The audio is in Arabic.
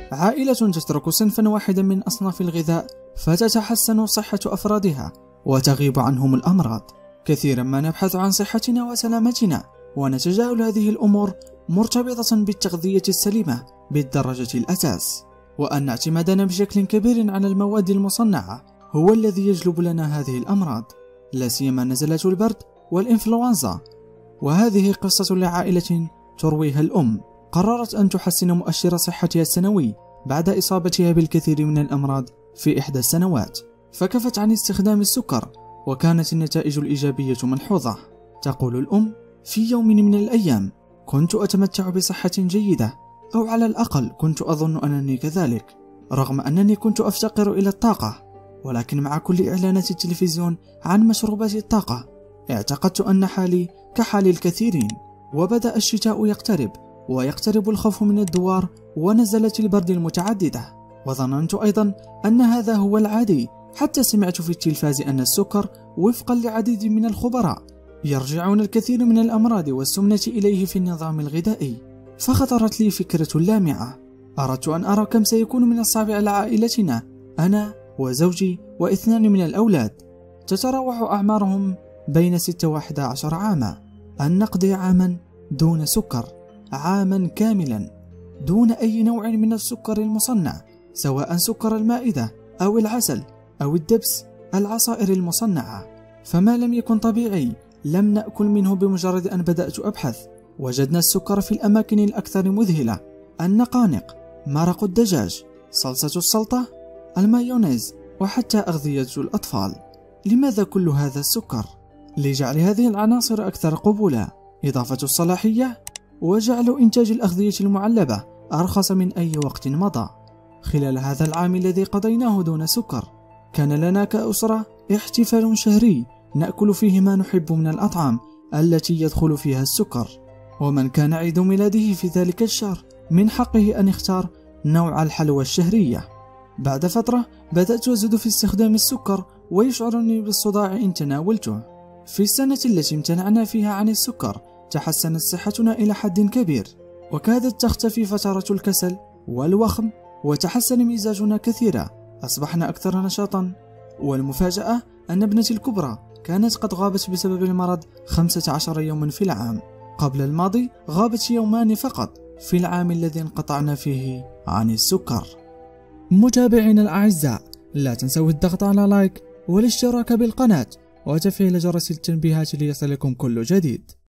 عائلة تترك صنفا واحدا من أصناف الغذاء فتتحسن صحة أفرادها وتغيب عنهم الأمراض. كثيرا ما نبحث عن صحتنا وسلامتنا ونتجاهل هذه الأمور مرتبطة بالتغذية السليمة بالدرجة الأساس، وأن اعتمادنا بشكل كبير على المواد المصنعة هو الذي يجلب لنا هذه الأمراض، لا سيما نزلات البرد والإنفلونزا. وهذه قصة لعائلة ترويها الأم قررت أن تحسن مؤشر صحتها السنوي بعد إصابتها بالكثير من الأمراض في إحدى السنوات، فكفت عن استخدام السكر وكانت النتائج الإيجابية ملحوظة. تقول الأم: في يوم من الأيام كنت أتمتع بصحة جيدة، أو على الأقل كنت أظن أنني كذلك، رغم أنني كنت أفتقر إلى الطاقة. ولكن مع كل إعلانات التلفزيون عن مشروبات الطاقة اعتقدت أن حالي كحال الكثيرين، وبدأ الشتاء يقترب ويقترب الخوف من الدوار ونزلت البرد المتعددة، وظننت أيضا أن هذا هو العادي، حتى سمعت في التلفاز أن السكر وفقا لعديد من الخبراء يرجعون الكثير من الأمراض والسمنة إليه في النظام الغذائي. فخطرت لي فكرة لامعة، أردت أن أرى كم سيكون من الصعب على عائلتنا، أنا وزوجي و2 من الأولاد تتراوح أعمارهم بين 6 و11 عاما، أن نقضي عاما دون سكر، عاما كاملا دون أي نوع من السكر المصنع، سواء سكر المائدة أو العسل أو الدبس، العصائر المصنعة. فما لم يكن طبيعي لم نأكل منه. بمجرد أن بدأت أبحث وجدنا السكر في الأماكن الأكثر مذهلة: النقانق، مرق الدجاج، صلصة السلطة، المايونيز، وحتى أغذية الأطفال. لماذا كل هذا السكر؟ لجعل هذه العناصر أكثر قبولا، إضافة الصلاحية، وجعل إنتاج الأغذية المعلبة أرخص من أي وقت مضى. خلال هذا العام الذي قضيناه دون سكر كان لنا كأسرة احتفال شهري نأكل فيه ما نحب من الأطعام التي يدخل فيها السكر، ومن كان عيد ميلاده في ذلك الشهر من حقه أن يختار نوع الحلوى الشهرية. بعد فترة بدأت أزيد في استخدام السكر ويشعرني بالصداع إن تناولته. في السنة التي امتنعنا فيها عن السكر تحسنت صحتنا إلى حد كبير، وكادت تختفي فترة الكسل والوخم، وتحسن مزاجنا كثيرا، أصبحنا أكثر نشاطا. والمفاجأة أن ابنتي الكبرى كانت قد غابت بسبب المرض 15 يوما في العام، قبل الماضي غابت 2 يوم فقط في العام الذي انقطعنا فيه عن السكر. متابعينا الأعزاء، لا تنسوا الضغط على لايك والاشتراك بالقناة وتفعيل جرس التنبيهات ليصلكم كل جديد.